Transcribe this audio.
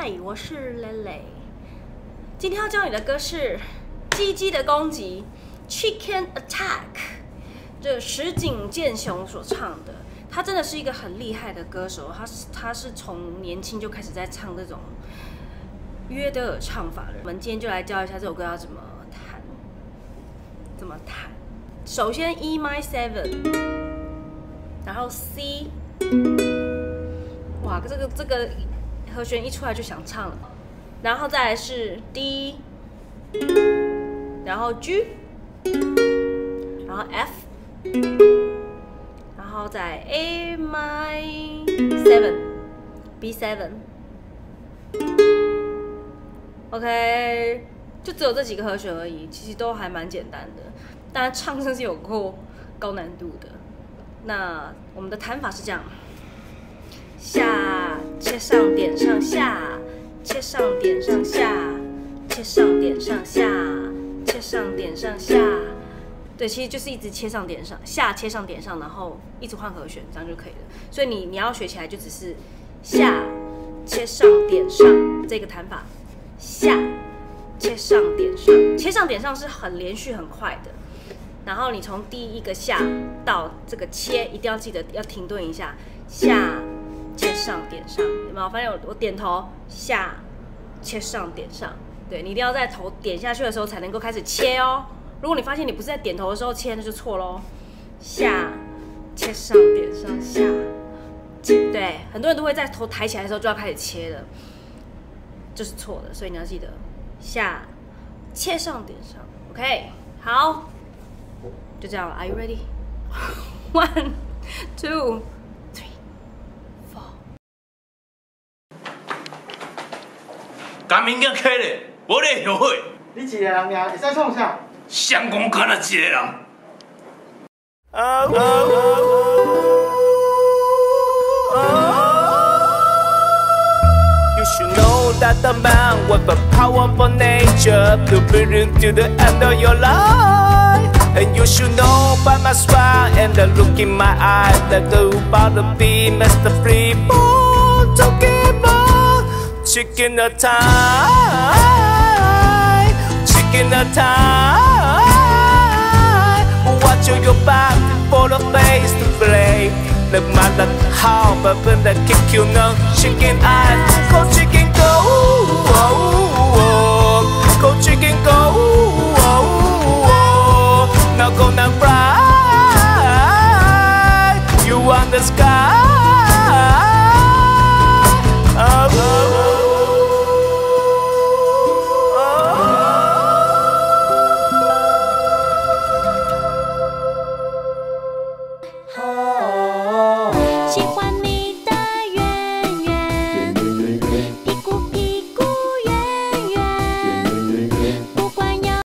嗨，我是蕾蕾。今天要教你的歌是《鸡鸡的攻击》（Chicken Attack），这石井健雄所唱的。他真的是一个很厉害的歌手，他是从年轻就开始在唱这种约德尔唱法的。我们今天就来教一下这首歌要怎么弹。首先 E m 7， 然后 C， 哇，这个和弦一出来就想唱了。然后再来是 D， 然后 G， 然后 F， 然后再 A m 7 B 7。OK， 就只有这几个和弦而已，其实都还蛮简单的。当然唱声是有够高难度的。那我们的弹法是这样：下切上点上下，切上点上下，切上点上下，切上点上下。对，其实就是一直切上点上下，切上点上，然后一直换和弦，这样就可以了。所以你要学起来就只是下切上点上这个弹法，下切上点上，切上点上是很连续很快的。然后你从第一个下到这个切，一定要记得要停顿一下，下切上点上，有没有发现我点头下切上点上？对，你一定要在头点下去的时候才能够开始切哦。如果你发现你不是在点头的时候切，那就错喽。下切上点上下，对，很多人都会在头抬起来的时候就要开始切了，这是错的，所以你要记得下切上点上。OK， 好。就这样了 ，Are you ready? 1, 2, 3, 4。 甲物件开咧，无咧后悔。 你一个人尔，会使创啥？ 相公敢若一个人。 You should know that the man with a powerful nature to bring you to the end of your life. And you should know by my smile and the look in my eye that the about to be Mr. Freeborn. Don't give up, chicken a time, chicken a time. Watch your back for the face to play. The man that how but when the kick you know chicken eyes, go chicken go, go chicken go. Now go and fly, you on the sky.